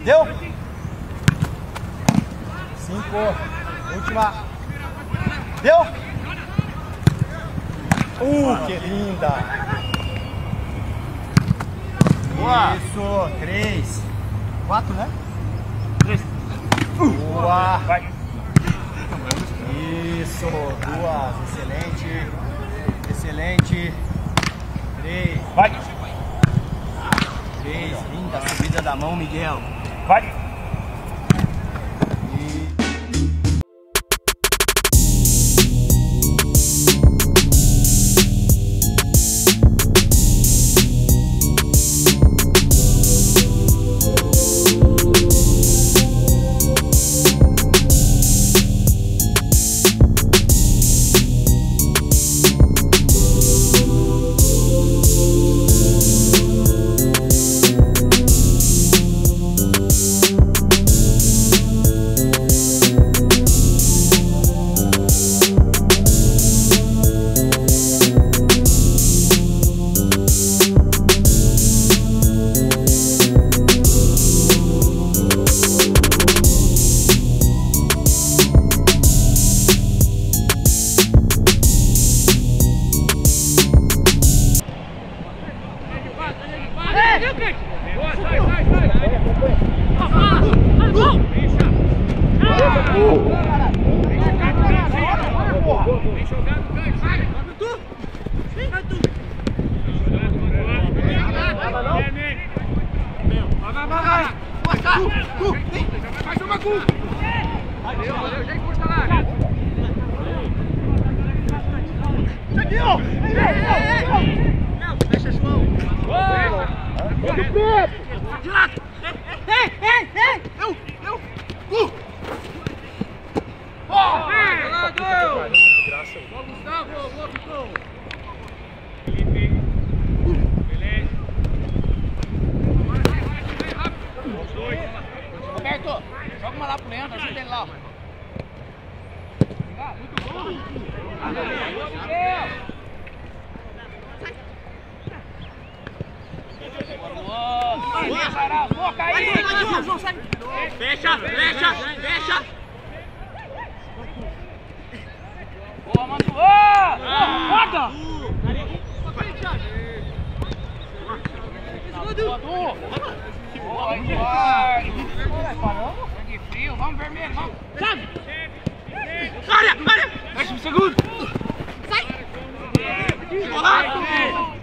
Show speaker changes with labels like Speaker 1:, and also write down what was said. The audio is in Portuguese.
Speaker 1: Deu? 5. Última. Deu? Que linda!
Speaker 2: Boa.
Speaker 1: Isso, 3. 4, né?
Speaker 2: 3.
Speaker 1: Boa!
Speaker 2: Vai.
Speaker 1: Isso, 2. Excelente. Excelente. 3.
Speaker 2: Vai.
Speaker 1: 3. Linda subida da mão, Miguel.
Speaker 2: Vai.
Speaker 3: Roberto, joga uma lá pro Leandro, ajuda ele lá. Muito bom. Foca aí! Fecha, fecha, fecha! Boa, mano! Foca! Sangue frio, vamos vermelho, vamos! Sabe? Área! 10 segundos! Sai!